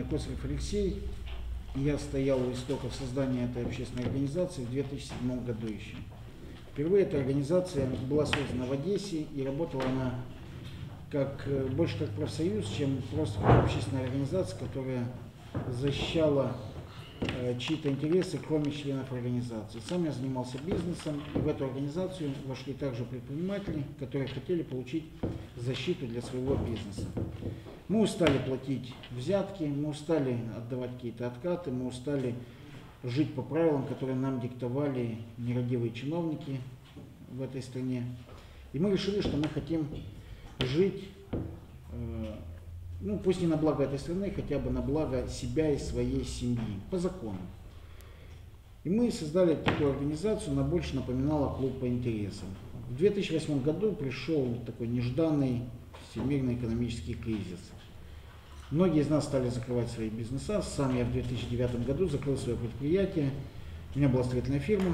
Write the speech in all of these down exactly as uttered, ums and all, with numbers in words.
меня Косарев Алексей. Я стоял у истоков создания этой общественной организации в две тысячи седьмом году еще. Впервые эта организация была создана в Одессе, и работала она как, больше как профсоюз, чем просто как общественная организация, которая защищала э, чьи-то интересы, кроме членов организации. Сам я занимался бизнесом, и в эту организацию вошли также предприниматели, которые хотели получить защиту для своего бизнеса. Мы устали платить взятки, мы устали отдавать какие-то откаты, мы устали жить по правилам, которые нам диктовали нерадивые чиновники в этой стране. И мы решили, что мы хотим жить, э, ну пусть не на благо этой страны, хотя бы на благо себя и своей семьи, по закону. И мы создали такую организацию, она больше напоминала клуб по интересам. В две тысячи восьмом году пришел такой нежданный всемирный экономический кризис. Многие из нас стали закрывать свои бизнеса. Сам я в две тысячи девятом году закрыл свое предприятие. У меня была строительная фирма.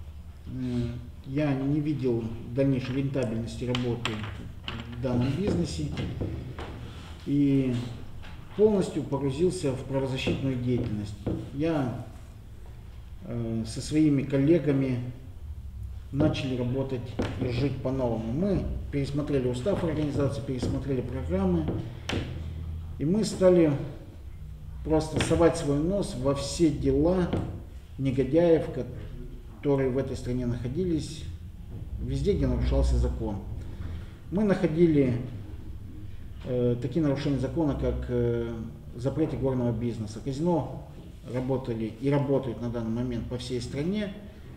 Я не видел дальнейшей рентабельности работы в данном бизнесе и полностью погрузился в правозащитную деятельность. Я э, со своими коллегами начали работать и жить по-новому. Мы пересмотрели устав организации, пересмотрели программы. И мы стали просто совать свой нос во все дела негодяев, которые в этой стране находились, везде, где нарушался закон. Мы находили э, такие нарушения закона, как э, запрет игорного бизнеса. Казино работали и работают на данный момент по всей стране.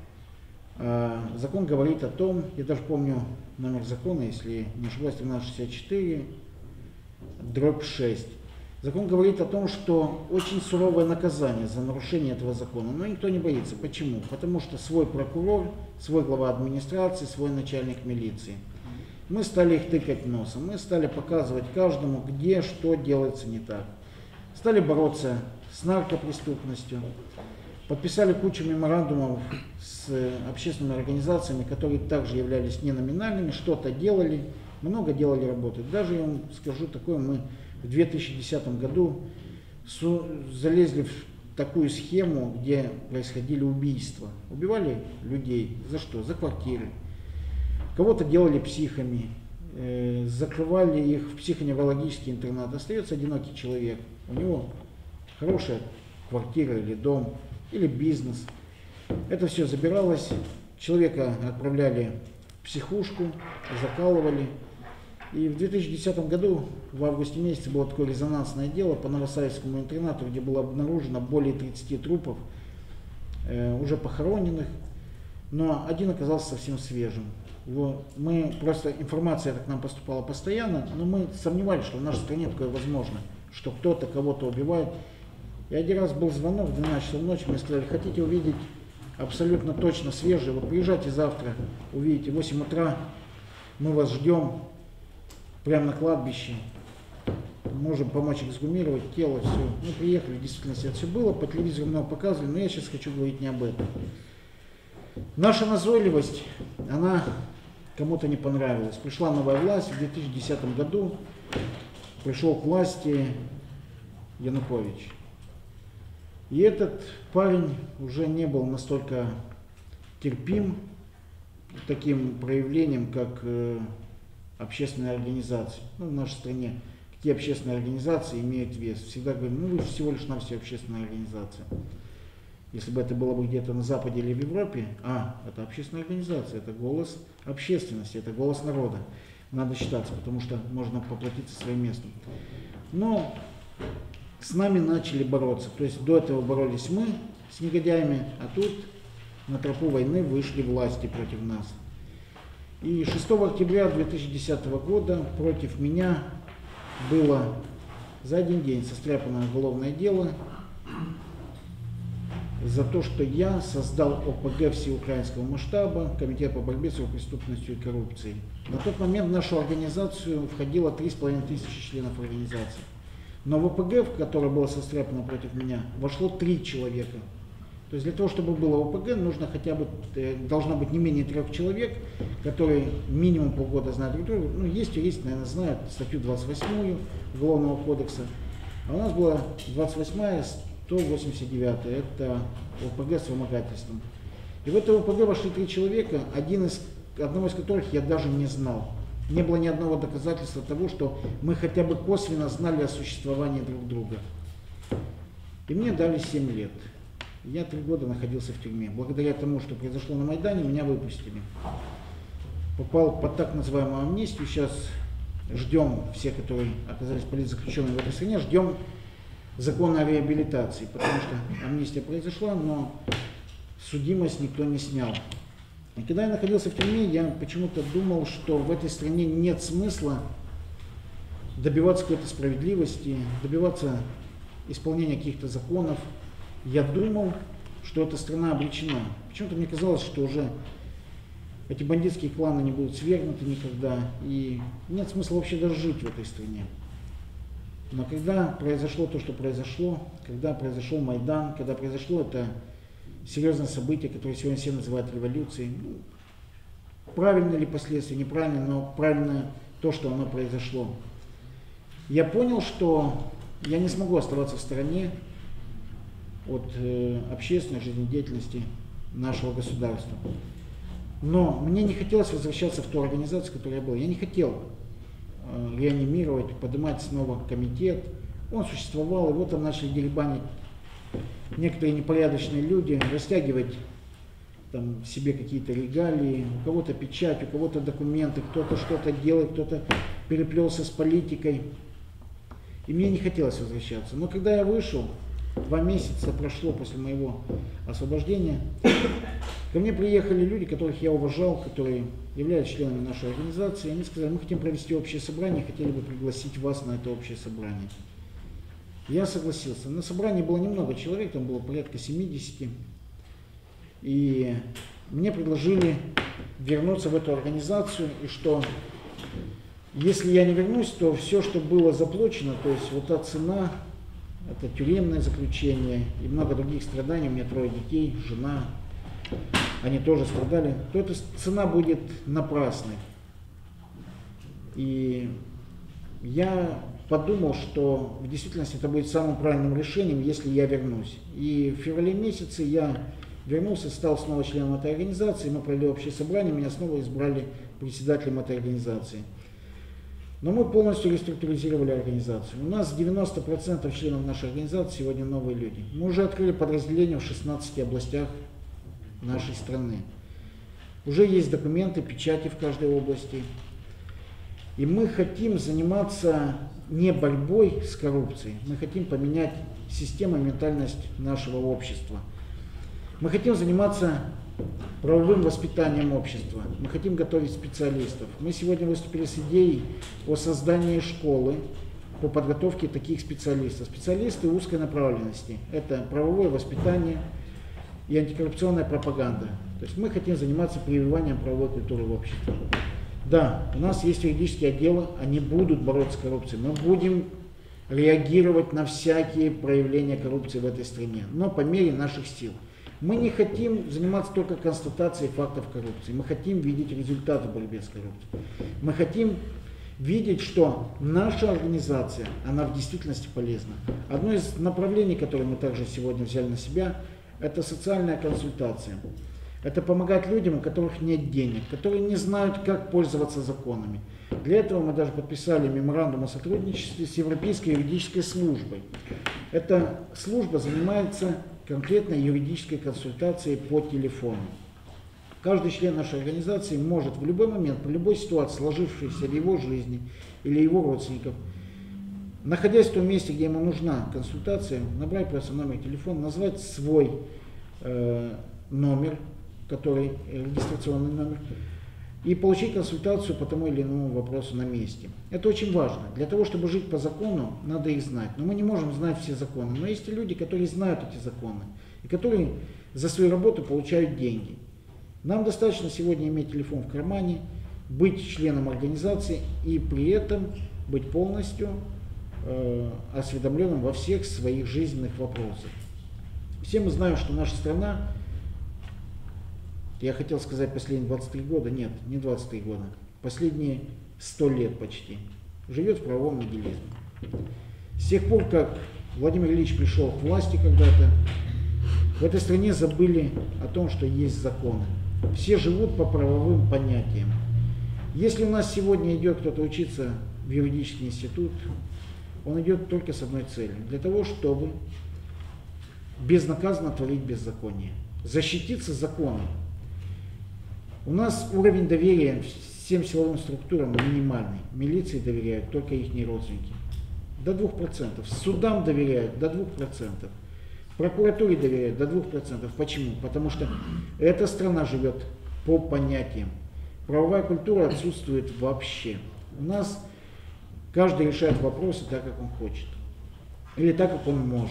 Э, закон говорит о том, я даже помню номер закона, если не ошибаюсь, тринадцать шестьдесят четыре. дробь шесть. Закон говорит о том, что очень суровое наказание за нарушение этого закона, но никто не боится. Почему? Потому что свой прокурор, свой глава администрации, свой начальник милиции. Мы стали их тыкать носом, мы стали показывать каждому, где что делается не так. Стали бороться с наркопреступностью, подписали кучу меморандумов с общественными организациями, которые также являлись неноминальными, что-то делали. Много делали работы. Даже я вам скажу такое, мы в две тысячи десятом году залезли в такую схему, где происходили убийства. Убивали людей. За что? За квартиры. Кого-то делали психами, э, закрывали их в психоневрологический интернат. Остается одинокий человек. У него хорошая квартира или дом, или бизнес. Это все забиралось. Человека отправляли в психушку, закалывали. И в две тысячи десятом году, в августе месяце, было такое резонансное дело по Новосаевскому интернату, где было обнаружено более тридцати трупов, э, уже похороненных, но один оказался совсем свежим. Его, мы просто, информация так к нам поступала постоянно, но мы сомневались, что в нашей стране такое возможно, что кто-то кого-то убивает. И один раз был звонок в двенадцать часов ночи, мне сказали: хотите увидеть абсолютно точно свежий, вот приезжайте завтра, увидите, в восемь утра, мы вас ждем. Прямо на кладбище, можем помочь эксгумировать тело, все. Мы приехали, действительно, это все было, по телевизору много показывали, но я сейчас хочу говорить не об этом. Наша назойливость, она кому-то не понравилась. Пришла новая власть в две тысячи десятом году, пришел к власти Янукович. И этот парень уже не был настолько терпим таким проявлением, как общественные организации. Ну, в нашей стране какие общественные организации имеют вес? Всегда говорим, ну вы же всего лишь навсего общественная организация. Если бы это было бы где-то на Западе или в Европе, а, это общественная организация, это голос общественности, это голос народа. Надо считаться, потому что можно поплатиться своим местом. Но с нами начали бороться. То есть до этого боролись мы с негодяями, а тут на тропу войны вышли власти против нас. И шестого октября две тысячи десятого года против меня было за один день состряпано уголовное дело за то, что я создал ОПГ всеукраинского масштаба, Комитет по борьбе с преступностью и коррупцией. На тот момент в нашу организацию входило три с половиной тысячи членов организации. Но в ОПГ, в которое было состряпано против меня, вошло три человека. То есть для того, чтобы было ОПГ, нужно хотя бы, должно быть не менее трех человек, которые минимум полгода знают друг друга. Ну, есть юристы, наверное, знают статью двадцать восьмую Уголовного кодекса. А у нас была двадцать восьмая, сто восемьдесят девятая, это ОПГ с вымогательством. И в это ОПГ вошли три человека, один из, одного из которых я даже не знал. Не было ни одного доказательства того, что мы хотя бы косвенно знали о существовании друг друга. И мне дали семь лет. Я три года находился в тюрьме. Благодаря тому, что произошло на Майдане, меня выпустили. Попал под так называемую амнистию. Сейчас ждем, все, которые оказались политзаключенными в этой стране, ждем закона о реабилитации, потому что амнистия произошла, но судимость никто не снял. И когда я находился в тюрьме, я почему-то думал, что в этой стране нет смысла добиваться какой-то справедливости, добиваться исполнения каких-то законов. Я думал, что эта страна обречена. Почему-то мне казалось, что уже эти бандитские кланы не будут свергнуты никогда, и нет смысла вообще даже жить в этой стране. Но когда произошло то, что произошло, когда произошел Майдан, когда произошло это серьезное событие, которое сегодня все называют революцией, ну, правильно ли последствия, неправильно, но правильно то, что оно произошло. Я понял, что я не смогу оставаться в стороне от э, общественной жизнедеятельности нашего государства. Но мне не хотелось возвращаться в ту организацию, в которой я был. Я не хотел э, реанимировать, поднимать снова комитет. Он существовал, его там начали деребанить некоторые непорядочные люди, растягивать там себе какие-то регалии, у кого-то печать, у кого-то документы, кто-то что-то делает, кто-то переплелся с политикой. И мне не хотелось возвращаться. Но когда я вышел, два месяца прошло после моего освобождения, ко мне приехали люди, которых я уважал, которые являются членами нашей организации. Они сказали: мы хотим провести общее собрание, хотели бы пригласить вас на это общее собрание. Я согласился. На собрании было немного человек, там было порядка семидесяти. И мне предложили вернуться в эту организацию, и что если я не вернусь, то все, что было заплачено, то есть вот та цена, это тюремное заключение и много других страданий, у меня трое детей, жена, они тоже страдали, то эта цена будет напрасной. И я подумал, что в действительности это будет самым правильным решением, если я вернусь. И в феврале месяце я вернулся, стал снова членом этой организации, мы провели общее собрание, меня снова избрали председателем этой организации. Но мы полностью реструктуризировали организацию. У нас девяносто процентов членов нашей организации сегодня новые люди. Мы уже открыли подразделения в шестнадцати областях нашей страны. Уже есть документы, печати в каждой области. И мы хотим заниматься не борьбой с коррупцией, мы хотим поменять систему и ментальность нашего общества. Мы хотим заниматься правовым воспитанием общества. Мы хотим готовить специалистов. Мы сегодня выступили с идеей о создании школы по подготовке таких специалистов. Специалисты узкой направленности. Это правовое воспитание и антикоррупционная пропаганда. То есть мы хотим заниматься прививанием правовой культуры в обществе. Да, у нас есть юридические отделы, они будут бороться с коррупцией. Мы будем реагировать на всякие проявления коррупции в этой стране, но по мере наших сил. Мы не хотим заниматься только констатацией фактов коррупции. Мы хотим видеть результаты борьбы с коррупцией. Мы хотим видеть, что наша организация, она в действительности полезна. Одно из направлений, которое мы также сегодня взяли на себя, это социальная консультация. Это помогать людям, у которых нет денег, которые не знают, как пользоваться законами. Для этого мы даже подписали меморандум о сотрудничестве с Европейской юридической службой. Эта служба занимается конкретной юридической консультацией по телефону. Каждый член нашей организации может в любой момент, по любой ситуации, сложившейся в его жизни или его родственников, находясь в том месте, где ему нужна консультация, набрать просто номер телефона, назвать свой э, номер, который регистрационный номер, и получить консультацию по тому или иному вопросу на месте. Это очень важно. Для того, чтобы жить по закону, надо их знать. Но мы не можем знать все законы. Но есть и люди, которые знают эти законы, и которые за свою работу получают деньги. Нам достаточно сегодня иметь телефон в кармане, быть членом организации и при этом быть полностью э, осведомленным во всех своих жизненных вопросах. Все мы знаем, что наша страна, я хотел сказать последние двадцать три года, нет, не двадцать три года, последние сто лет почти, живет в правовом нигилизме. С тех пор, как Владимир Ильич пришел к власти когда-то, в этой стране забыли о том, что есть законы. Все живут по правовым понятиям. Если у нас сегодня идет кто-то учиться в юридический институт, он идет только с одной целью. Для того, чтобы безнаказанно творить беззаконие. Защититься законом. У нас уровень доверия всем силовым структурам минимальный. Милиции доверяют только их родственники. До двух процентов. Судам доверяют до двух процентов. Прокуратуре доверяют до двух процентов. Почему? Потому что эта страна живет по понятиям. Правовая культура отсутствует вообще. У нас каждый решает вопросы так, как он хочет. Или так, как он может.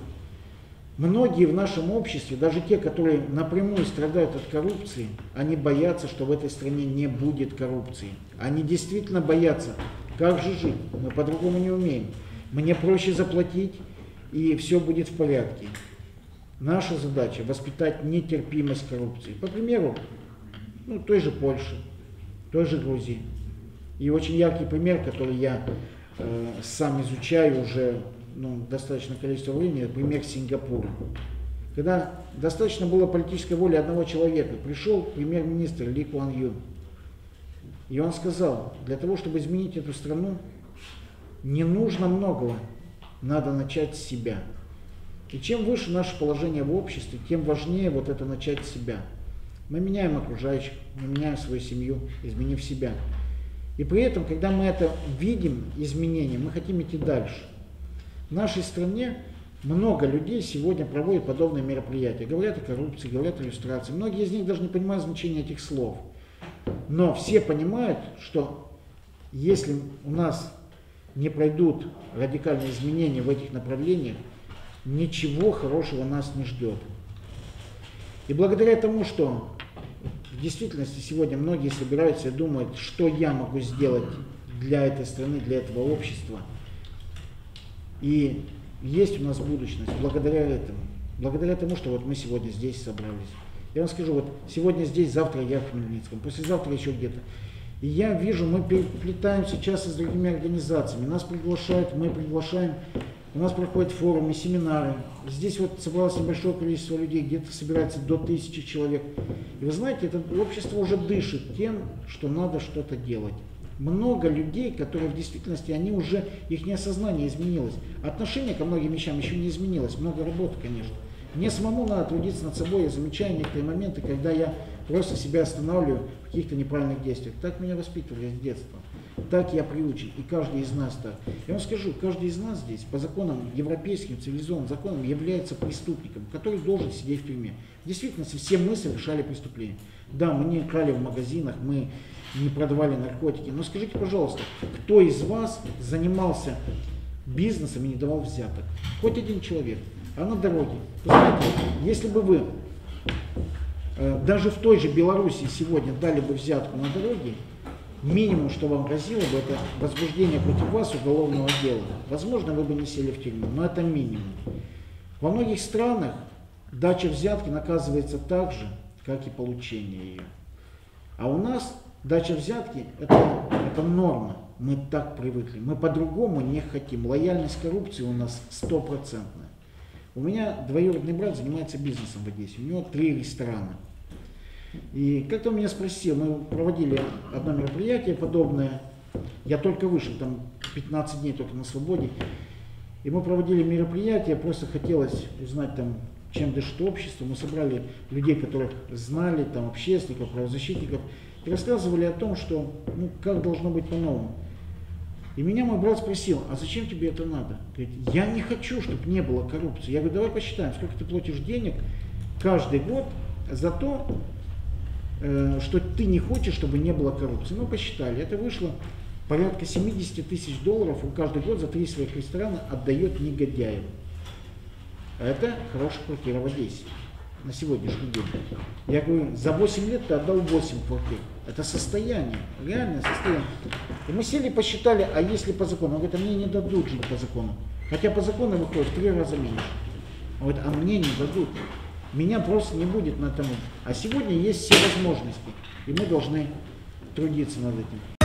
Многие в нашем обществе, даже те, которые напрямую страдают от коррупции, они боятся, что в этой стране не будет коррупции. Они действительно боятся. Как же жить? Мы по-другому не умеем. Мне проще заплатить, и все будет в порядке. Наша задача – воспитать нетерпимость коррупции. По примеру, ну, той же Польши, той же Грузии. И очень яркий пример, который я э, сам изучаю уже ну, достаточное количество времени, пример Сингапура. Когда достаточно было политической воли одного человека, пришел премьер-министр Ли Куан Ю, и он сказал, для того, чтобы изменить эту страну, не нужно многого, надо начать с себя. И чем выше наше положение в обществе, тем важнее вот это начать с себя. Мы меняем окружающих, мы меняем свою семью, изменив себя. И при этом, когда мы это видим, изменения, мы хотим идти дальше. В нашей стране много людей сегодня проводят подобные мероприятия. Говорят о коррупции, говорят о иллюстрации. Многие из них даже не понимают значения этих слов. Но все понимают, что если у нас не пройдут радикальные изменения в этих направлениях, ничего хорошего нас не ждет. И благодаря тому, что в действительности сегодня многие собираются и думают, что я могу сделать для этой страны, для этого общества, и есть у нас будущность благодаря этому, благодаря тому, что вот мы сегодня здесь собрались. Я вам скажу, вот сегодня здесь, завтра я в Хмельницком, послезавтра еще где-то. И я вижу, мы переплетаем сейчас с другими организациями, нас приглашают, мы приглашаем, у нас проходят форумы, семинары. Здесь вот собралось небольшое количество людей, где-то собирается до тысячи человек. И вы знаете, это общество уже дышит тем, что надо что-то делать. Много людей, которые в действительности, они уже, их осознание изменилось. Отношение ко многим вещам еще не изменилось, много работы, конечно. Мне самому надо трудиться над собой, я замечаю некоторые моменты, когда я просто себя останавливаю в каких-то неправильных действиях. Так меня воспитывали с детства, так я приучен, и каждый из нас так. Я вам скажу, каждый из нас здесь по законам европейским, цивилизованным законам является преступником, который должен сидеть в тюрьме. В действительности все мы совершали преступления. Да, мы не крали в магазинах, мы не продавали наркотики, но скажите, пожалуйста, кто из вас занимался бизнесом и не давал взяток? Хоть один человек. А на дороге, вы знаете, если бы вы э, даже в той же Белоруссии сегодня дали бы взятку на дороге, минимум, что вам грозило бы, это возбуждение против вас уголовного дела. Возможно, вы бы не сели в тюрьму, но это минимум. Во многих странах дача взятки наказывается так же, как и получение ее. А у нас дача взятки это, это норма. Мы так привыкли. Мы по-другому не хотим. Лояльность к коррупции у нас стопроцентная. У меня двоюродный брат занимается бизнесом в Одессе, у него три ресторана. И как-то он меня спросил, мы проводили одно мероприятие подобное, я только вышел, там пятнадцать дней только на свободе, и мы проводили мероприятие, просто хотелось узнать там, чем дышит общество, мы собрали людей, которых знали, там общественников, правозащитников, и рассказывали о том, что, ну, как должно быть по-новому. И меня мой брат спросил, а зачем тебе это надо? Говорит, я не хочу, чтобы не было коррупции. Я говорю, давай посчитаем, сколько ты платишь денег каждый год за то, э, что ты не хочешь, чтобы не было коррупции. Мы посчитали, это вышло порядка семьдесят тысяч долларов, он каждый год за три своих ресторана отдает негодяям. А это хорошая квартира в Одессе на сегодняшний день. Я говорю, за восемь лет ты отдал восемь квартир. Это состояние, реальное состояние. И мы сели и посчитали, а если по закону? Он говорит, а мне не дадут жить по закону. Хотя по закону выходит в три раза меньше. Он говорит, а мне не дадут. Меня просто не будет на этом. А сегодня есть все возможности. И мы должны трудиться над этим.